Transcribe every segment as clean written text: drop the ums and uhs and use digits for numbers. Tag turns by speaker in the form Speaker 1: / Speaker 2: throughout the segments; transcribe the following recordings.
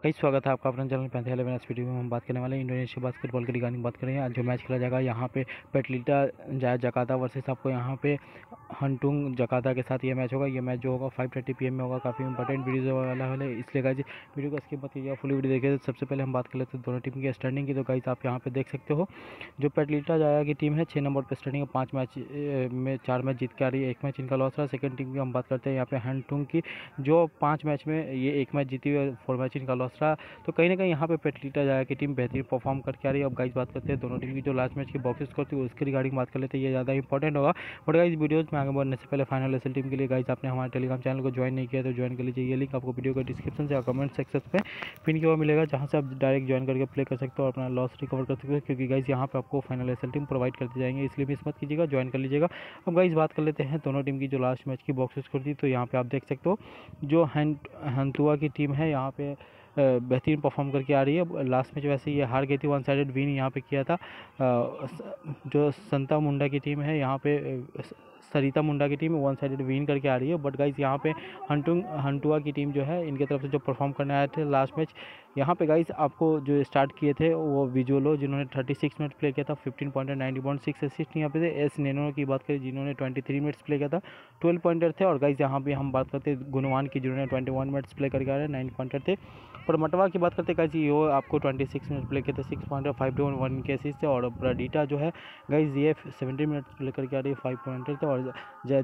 Speaker 1: कई स्वागत है आपका अपने चैनल 3511 वीडियो में हम बात करने वाले हैं इंडोनेशिया बास्केटबॉल की रिगार्डिंग बात करेंगे। आज जो मैच खेला जाएगा यहाँ पे पेटलिटा जाया जकार्ता वर्सेस आपको यहाँ पे हंटुंग जकार्ता के साथ ये मैच होगा। ये मैच जो होगा 5:30 PM में होगा। काफ़ी इंपॉर्टेंट वीडियो वाला है, इसलिए गाइज वीडियो को स्किप मत कीजिएगा, फुल वीडियो देखिए। सबसे पहले हम बात कर लेते हैं दोनों टीम की स्टैंडिंग की। तो गाइज आप यहाँ पे देख सकते हो जो पेटलिटा जाया की टीम है 6 नंबर पर स्टैंडिंग है। 5 मैच में 4 मैच जीत के आ रही है, 1 मैच इनका लॉस रहा। सेकंड टीम की हम बात करते हैं यहाँ पे हंटुंग की, जो 5 मैच में ये 1 मैच जीती हुई है, 4 मैच इनका लॉस रहा। तो कहीं ना कहीं यहाँ पे पेटलिटा जाया की टीम बेहतरीन परफॉर्म करके आ रही है। अब गाइस बात करते हैं दोनों टीम की जो लास्ट मैच की बॉक्स स्कोर थी उसकी रिगार्डिंग बात कर लेते हैं, ये ज़्यादा इंपॉर्टेंट होगा। बट गाइस वीडियोज़ में आगे बढ़ने से पहले फाइनल एसएल टीम के लिए गाइस आपने हमारे टेलीग्राम चैनल को ज्वाइन नहीं किया तो ज्वाइन कर लीजिए। ये लिंक आपको वीडियो के डिस्क्रिप्शन से या कमेंट सेक्शन में पिन किया हुआ मिलेगा, जहाँ से आप डायरेक्ट ज्वाइन करके प्ले कर सकते हो और अपना लॉस रिकवर कर सकते हो, क्योंकि गाइस यहाँ पे आपको फाइनल एसएल टीम प्रोवाइड करते जाएंगे, इसलिए मिस मत कीजिएगा, ज्वाइन कर लीजिएगा। अब गाइस बात कर लेते हैं दोनों टीम की जो लास्ट मैच की बॉक्स स्कोर थी। तो यहाँ पे आप देख सकते हो जो हंतुआ की टीम है यहाँ पे बेहतरीन परफॉर्म करके आ रही है। लास्ट मैच वैसे ये हार गई थी, 1 साइडेड विन यहाँ पे किया था। जो संता मुंडा की टीम है यहाँ पे सरिता मुंडा की टीम 1 साइडेड विन करके आ रही है। बट गाइस यहाँ पे हंटुआ की टीम जो है इनके तरफ से जो परफॉर्म करने आए थे लास्ट मैच, यहाँ पे गाइस आपको जो स्टार्ट किए थे वो विजुअलो जिन्होंने 36 मिनट प्ले किया था, 15 पॉइंटर 90 पॉइंट 6 असिस्ट यहाँ पे थे। एस नेनो की बात करें जिन्होंने 23 मिनट्स प्ले किया था, 12 पॉइंटर थे। और गाइस यहाँ पे हम बात करते हैं गुणवान की जिन्होंने 21 मिनट्स प्ले करके आ रहे हैं, 9 पॉइंटर थे। पर मटवा की बात करते गाइस ये आपको 26 मिनट प्ले किए थे, 6 पॉइंटर 5-1 के असिस्ट थे। और ब्राडीटा जो है गाइस ये 70 मिनट्स प्ले करके आ रही है, 5 पॉइंटर थे। और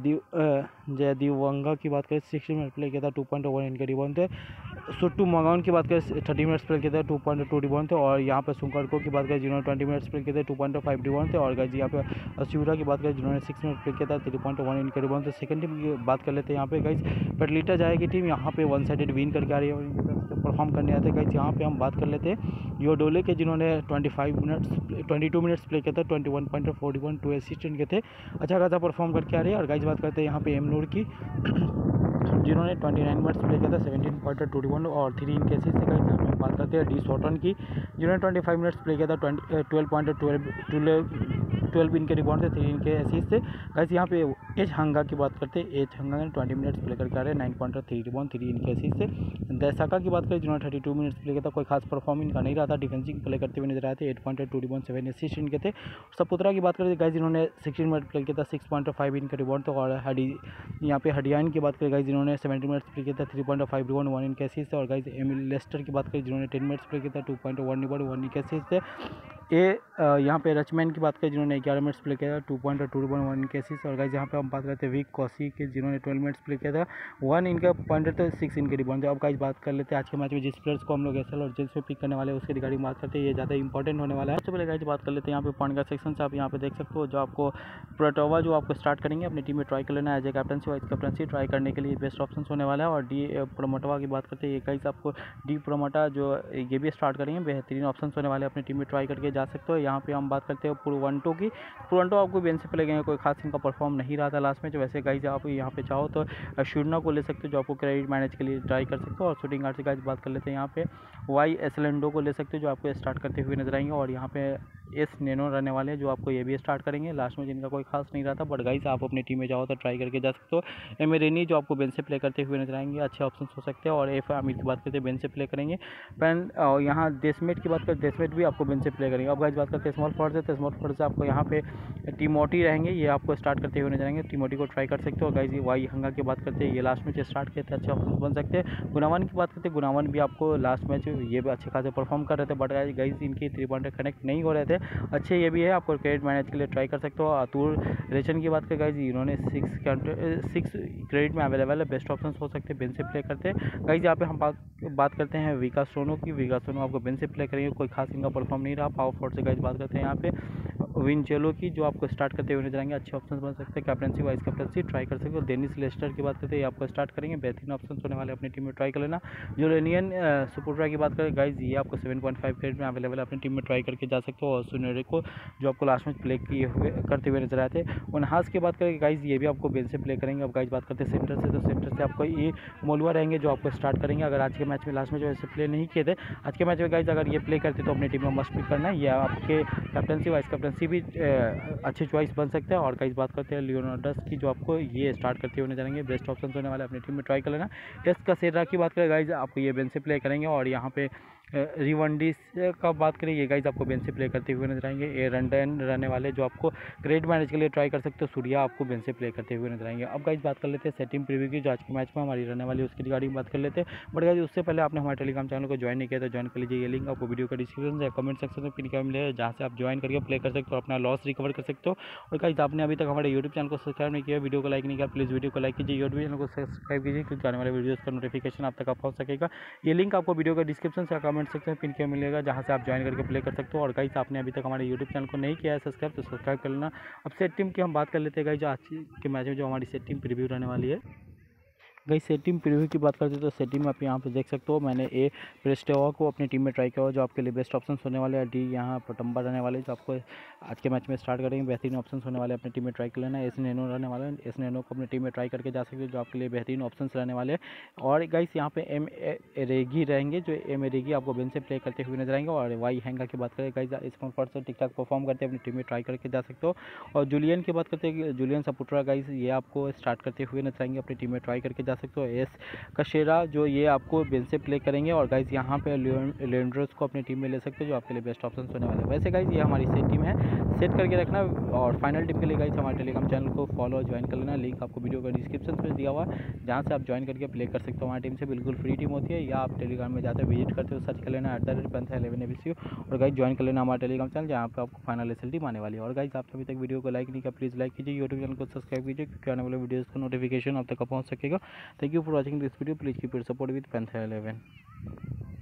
Speaker 1: जयदीव वंगा की बात करें 60 मिनट प्ले किया था, 2.1 इनके रिबाउंड थे। सुट्टू मंगाउन की बात करें 30 मिनट्स प्ले किए थे, 2.2 रिबाउंड थे। और यहाँ पे सुंकरको की बात करें जिन्होंने 20 मिनट्स प्ले किए थे, 2.5 रिबाउंड थे। और गाइस यहाँ पे असूरा की बात करें जिन्होंने 6 मिनट प्ले किया था, 3.1 इनके रिबाउंड थे। सेकंड टीम की बात कर लेते हैं यहाँ पे गाइस पेटलिटा जाएगी टीम यहाँ पे 1 साइडेड विन करके आ रही है और इनके तरफ से परफॉर्म करने आते हैं। गाइस यहाँ पे हम बात कर लेते हैं योडोले के जिन्होंने 22 मिनट्स प्ले किया था, 21 पॉइंटर 41 2 असिस्ट इनके थे, अच्छा खासा परफॉर्म करके आ रही है। और गाइस बात करते हैं यहाँ पे एमनूर की जिन्होंने 29 मिनट्स प्ले किया था, 17 पॉइंटर 21 और 3 इनके असिस्ट थे। गाइस यहाँ पे हम बात करते हैं डी सॉटन की जिन्होंने 25 मिनट्स प्ले किया था, 12 पॉइंटर 12 इनके रिबाउंड थे, 3 इनके असिस्ट थे। गाइस यहाँ पे एच हंगा की बात करते हैं, एच हंगा ने 20 मिनट्स प्ले करके आ रहे हैं, 9 पॉइंटर 3 रिबाउंड 3 इनके असिस्ट थे। दैसाका की बात करें जिन्होंने 32 मिनट्स प्ले किया था, कोई खास परफॉर्म इनका नहीं रहा था, डिफेंसिंग प्ले करते हुए नजर आए थे, 8 पॉइंटर 2 रिबाउंड 7 असिस्ट इनके थे। सपुत्रा की बात करें गाइस जिन्होंने 16 मिनट प्ले किया था, 6.5 इनके रिबाउंड थे। और यहाँ पे हडियान की बात करें गाइस जिन्होंने 70 मिनट्स प्ले किया था, 3.5 रिबाउंड 1 इनके असिस्ट थे। और गाइस एमिल लेस्टर की बात करें जिन्होंने 10 मिनट्स प्ले किया था, 2.1 रिबाउंड 1 इनके असिस्ट थे। यहाँ पे रचमैन की बात करें जिन्होंने 11 मिनट्स प्ले किया था, 2.2 रिबाउंड 1 इनके असिस्ट। और गाइस यहाँ पे हम बात करते हैं विक कौशी के जिन्होंने 12 मिनट्स प्ले किया था, 1 इनका पॉइंटर थे, 6 इनके रिबाउंड थे। अब गाइस बात कर लेते हैं आज के मैच में जिस प्लेयर्स को हम लोग एसएल और जेल्स में पिक करने वाले हैं उसके रिगार्डिंग बात करते हैं, ये ज़्यादा इंपॉर्टेंट होने वाला है। सबसे पहले गाइस बात कर लेते हैं यहाँ पे पॉइंट गार्ड सेक्शन से। आप यहाँ पे देख सकते हो जो आपको प्रोटोवा जो आपको स्टार्ट करेंगे अपनी टीम में ट्राई कर लेना है, as a captaincy vice captaincy try करने के लिए बेस्ट ऑप्शन होने वाला है। और डी प्रोमोटवा की बात करते हैं, ये गाइस आपको डी प्रोमोटा जो ये भी स्टार्ट करेंगे, बेहतरीन ऑप्शन होने वाले अपनी टीम में ट्राई करके जा सकते हो। यहाँ पे हम बात करते हैं पुरवंटो की, पुरवंटो आपको बेंच से प्ले करेंगे, कोई खास इनका परफॉर्म नहीं रहा था लास्ट में। वैसे गाइस आप यहाँ पे चाहो तो शुरना को ले सकते हो जो आपको क्रेडिट मैनेज के लिए ट्राई कर सकते हो। और शूटिंग गार्ड से गाइस बात कर लेते हैं, यहाँ पे वाई एसलेंडो को ले सकते हो जो आपको स्टार्ट करते हुए नजर आएंगे। और यहाँ पे एस नेनो रहने वाले हैं जो आपको ये भी स्टार्ट करेंगे, लास्ट में जिनका कोई खास नहीं रहा था। बट गाइस आप अपनी टीम में जाओ तो ट्राई करके जा सकते हो। एमेरेनी जो आपको बेंच से प्ले करते हुए नजर आएंगे, अच्छे ऑप्शन हो सकते हैं। और एफ आमिर की बात करते हैं बेंच से प्ले करेंगे। पैन यहाँ देशमेट की बात करें, देशमेट भी आपको बेंच से प्ले करेंगे। अब गाइस बात करते हैं स्मॉल फॉर्ड से, तो स्मॉल फॉर्ड से आपको यहाँ पे टिमोटी रहेंगे, ये आपको स्टार्ट करते हुए नजर आएंगे, टिमोटी को ट्राई कर सकते हो। गाइस वाई हंगा की बात करते हैं, ये लास्ट मैच स्टार्ट किए थे, अच्छे ऑप्शन बन सकते हैं। गुनावन की बात करते हैं, गुनावन भी आपको लास्ट मैच ये भी अच्छे खासे परफॉर्म कर रहे थे। बट गाइस इनकी 3 पॉइंटर कनेक्ट नहीं हो रहे थे, अच्छे ये भी है, आपको क्रेडिट मैनेज के लिए ट्राई कर सकते हो। अतुल रेशन की बात करें गाइस इन्होंने 6 क्रेडिट में अवेलेबल है, बेस्ट ऑप्शन हो सकते हैं, बेंच से प्ले करते हैं। गाइस यहाँ पे हम बात करते हैं विकास सोनो की, विकास सोनो आपको बेंच से प्ले करेंगे, कोई खास इनका परफॉर्म नहीं रहा। पावर फोर्ट से गाइस बात करते हैं यहाँ पे विंचेलो की जो आपको स्टार्ट करते हुए नजर आएंगे, अच्छे ऑप्शन बन सकते हैं, कैप्टनसी वाइस कैप्टनसी ट्राई कर सकते हो। डेनिस लेस्टर की बात करते हैं, ये आपको स्टार्ट करेंगे, बेहतरीन ऑप्शन होने वाले अपनी टीम में ट्राई कर लेना। जो रेनियन सुपुट्रा की बात करें गाइस ये आपको 7.5 क्रेडिट में अवेलेबल है, अपनी टीम में ट्राई करके जा सकते हो। और सुनेरे को जो आपको लास्ट में प्ले करते हुए नजर आए थे। उनहास की बात करें गाइस ये भी आपको बेंच से प्ले करेंगे। अब गाइस बात करते हैं सेंटर से, तो सेंटर से आपको ये मोलवा रहेंगे जो आपको स्टार्ट करेंगे। अगर आज के मैच में लास्ट में जो ऐसे प्ले नहीं किए थे, आज के मैच में गाइस अगर ये प्ले करते तो अपनी टीम में मस्ट पिक करना है, ये आपके कैप्टनसी वाइस कैप्टनसी मेसी भी अच्छी चॉइस बन सकता है। और गाइस बात करते हैं लियोनार्डस की, जो आपको ये स्टार्ट करते हुए नजर आएंगे, बेस्ट ऑप्शन होने वाले अपनी टीम में ट्राई कर लेना। टेस्ट का सेरा की बात करें गाइस, आपको ये बेंच से प्ले करेंगे। और यहाँ पे रिवनडिस का बात करें, ये गाइस आपको बेंच से प्ले करते हुए नजर आएंगे। ये रनडन रहने वाले जो आपको ग्रेट मैनेज के लिए ट्राई कर सकते हो, सूर्या आपको बेंच से प्ले करते हुए नजर आएंगे। अब गाइस बात कर लेते हैं सेटिंग प्रीव्यू की, जो आज के मैच में हमारी रहने वाली है उसकी रिगार्डिंग बात कर लेते हैं। बट गाइस उससे पहले आपने हमारे टेलीग्राम चैनल को ज्वाइन नहीं किया तो ज्वाइन कर लीजिए, ये लिंक आपको वीडियो का डिस्क्रिप्शन या कमेंट सेक्शन में पिन किया मिलेगा, जहाँ से आप ज्वाइन करके प्ले कर सकते हो, अपना लॉस रिकवर कर सकते हो। और गाइस आपने अभी तक हमारे यूट्यूब चैनल को सब्सक्राइब नहीं किया, वीडियो को लाइक नहीं किया, प्लीज़ वीडियो को लाइक कीजिए, यूट्यूब चैनल को सब्सक्राइब कीजिए, क्योंकि आने वाले वीडियोस का नोटिफिकेशन आप तक पहुंच सकेगा। ये लिंक आपको वीडियो का डिस्क्रिप्शन या कमेंट सेक्शन में पिन किया मिलेगा, जहाँ से आप ज्वाइन करके प्ले कर सकते हो। और गाइस आपने अभी तक हमारे यूट्यूब चैनल को नहीं किया है सब्सक्राइब, तो सब्सक्राइब कर लेना। अब सेट टीम की हम बात कर लेते हैं गाइस, जो आज के मैच में जो हमारी सेट टीम प्रीव्यू रहने वाली है। गई सेट टीम प्रीव्यू की बात करते हैं तो सेट टीम आप यहाँ पे देख सकते हो, मैंने ए प्रेस्टेवा को अपनी टीम में ट्राई किया हुआ, जो आपके लिए बेस्ट ऑप्शन होने वाले हैं। डी यहाँ पटम्बा रहने वाले, जो आपको आज के मैच में स्टार्ट करेंगे, बेहतरीन ऑप्शन होने वाले अपनी टीम में ट्राई कर लेना है। एस नैनो रहने वाला है, एस नैनो को अपनी टीम में ट्राई करके जा सकते हो, जो आपके लिए बेहतरीन ऑप्शन रहने वाले हैं। और गाइस यहाँ पे एम एरेगी रहेंगे, जो एम एरेगी आपको बेंच से प्ले करते हुए नजर आएंगे। और वाई हैंगा की बात करें गाइस, इस पर से ठीक ठाक परफॉर्म करते अपनी टीम में ट्राई करके जा सकते हो। और जूलियन की बात करते हैं, जूलियन सपुट्रा गाइस ये आपको स्टार्ट करते हुए नजर आएंगे, अपनी टीम में ट्राई करके जा सकते हो। एस कशेरा जो ये आपको बेंच से प्ले करेंगे। और गाइस यहाँ पे लियोनार्डस को अपनी टीम में ले सकते हो, जो आपके लिए बेस्ट ऑप्शन होने वाले हैं। वैसे गाइस ये हमारी सेट टीम है, सेट करके रखना। और फाइनल टीम के लिए गाइस हमारे टेलीग्राम चैनल को फॉलो ज्वाइन कर लेना, लिंक आपको वीडियो का डिस्क्रिप्शन में दिया हुआ है, जहाँ से आप ज्वाइन करके प्ले कर सकते हो हमारी टीम से। बिल्कुल फ्री टीम होती है, या आप टेलीग्राम में जाते विजिट करते हो, सर्च कर लेना @PANTHER11ABC और गाइस ज्वाइन कर लेना हमारा टेलीग्राम चैनल, जहाँ पे आपको फाइनल रिजल्ट टीम आने वाली है। और गाइस आप अभी तक वीडियो को लाइक नहीं किया, प्लीज़ लाइक कीजिए, यूट्यूब चैनल को सब्सक्राइब कीजिए, क्योंकि आने वाले वीडियोज़ का नोटिफिकेशन आप तक पहुँच सकेगा। Thank you for watching this video, please keep your support with PANTHER11।